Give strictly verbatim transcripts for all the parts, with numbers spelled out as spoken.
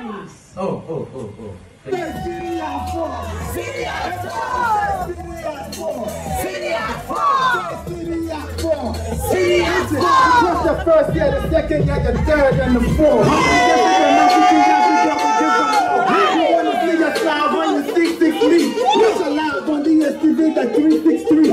Oh, oh, oh, oh. Citi four. Citi four. Citi four. Citi four. Citi four. What's the first year, the second year, the third, and the fourth? You want to see your side when you six six three. What's your live on D S T V, the three six three?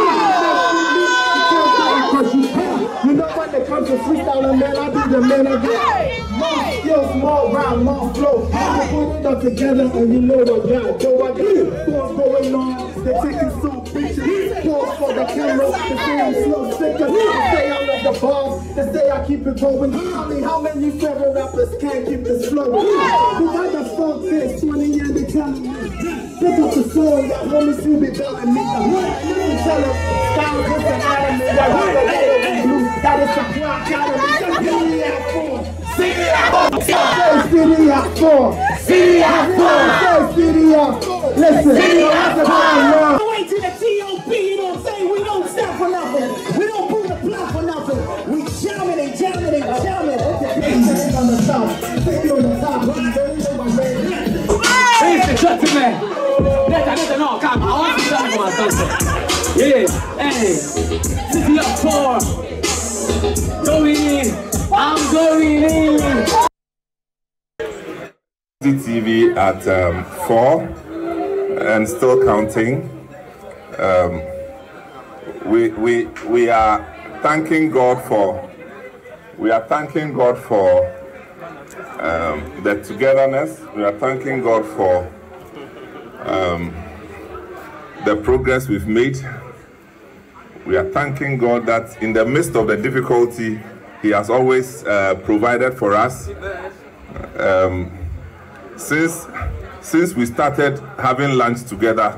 You know when it comes to freestyling, man, I be the man of God. More skills, more rhyme, more flow. I put it all together and you know what God. So I got what's going on. They're taking some pictures. Pause for the camera. They say I'm slow sicker. They say I love the bars. They say I keep it going. I mean, how many favorite rappers can't keep this flowing? Who got the funk this twenty years they telling me? Pick up the song that homies still be telling me. You can tell them, style is an anime. That is a clock out of me. Citi four. Citi four. Citi four. Citi four. Listen. Wait till the T O P, you know what I'm saying? We don't stop for nothing. We don't pull the block for nothing. We jamming and jamming and jamming. Okay, on the top. Take it on the top. Ladies and gentlemen, let us know. Come on, I want to tell you about something. Yeah, hey, Citi four. Going in, I'm going in. Citi T V at um, four and still counting. Um, we we we are thanking God for we are thanking God for um, the togetherness. We are thanking God for um, the progress we've made. We are thanking God that in the midst of the difficulty, He has always uh, provided for us. Um, since, since we started having lunch together,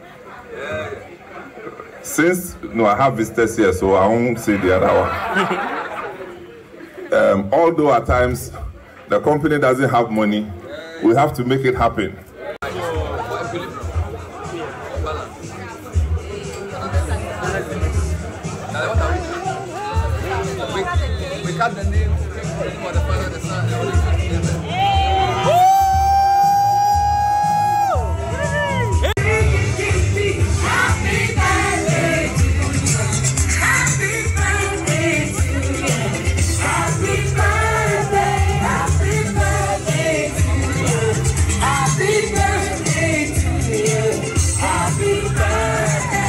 since, no, I have visitors here, so I won't say the other one. um, although at times the company doesn't have money, we have to make it happen. We got the name for the Father, the Son, and the Holy Spirit. Happy birthday to you. Happy birthday to you. Happy birthday, happy birthday to you. Happy birthday to you. Happy birthday.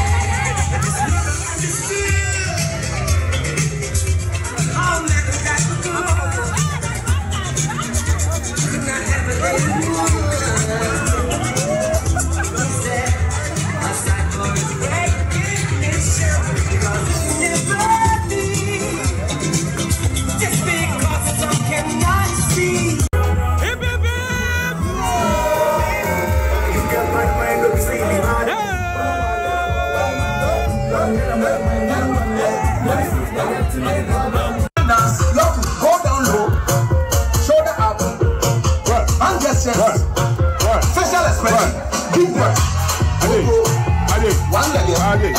Facial expression. Big work. One leg.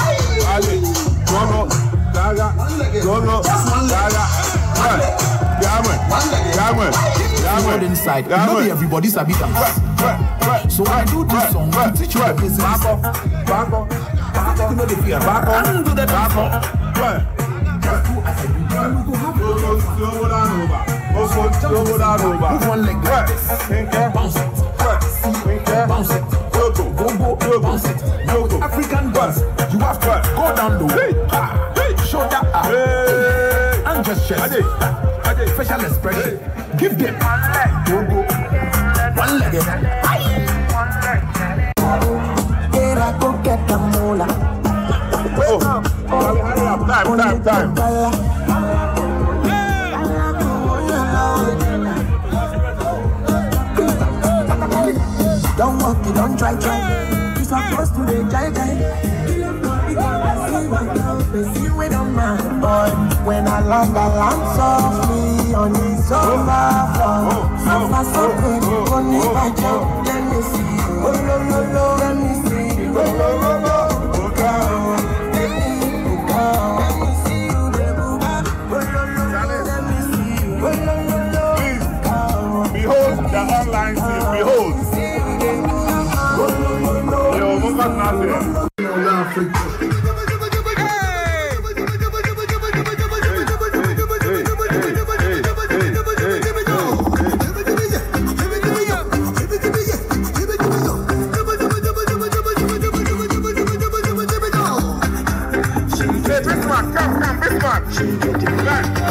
One leg. Inside. Not everybody's a bit dance. So I do this song to teach you the business. Back up. Back up. Back up. Back up. And do the back up. Move one leg like this. Bounce it. Bounce it. Go, go, go, bounce it. Now with African dance, you have to go down the way. Shoulder up. And just chest. Facial expression. Give them. Go, go. One leg. Here I go get the mola. Oh, hurry up. Time, time, time. Don't walk, you don't try, try. You supposed to be try, try. See we don't mind, boy. When I land, I land softly on the sofa floor. Sofa so pretty, only by joke. Let me see, oh no no no, let me see, oh no no no, oh God, let me, oh God, let me see you, baby, oh no no no, let me see, oh no no no, behold the online. She get it.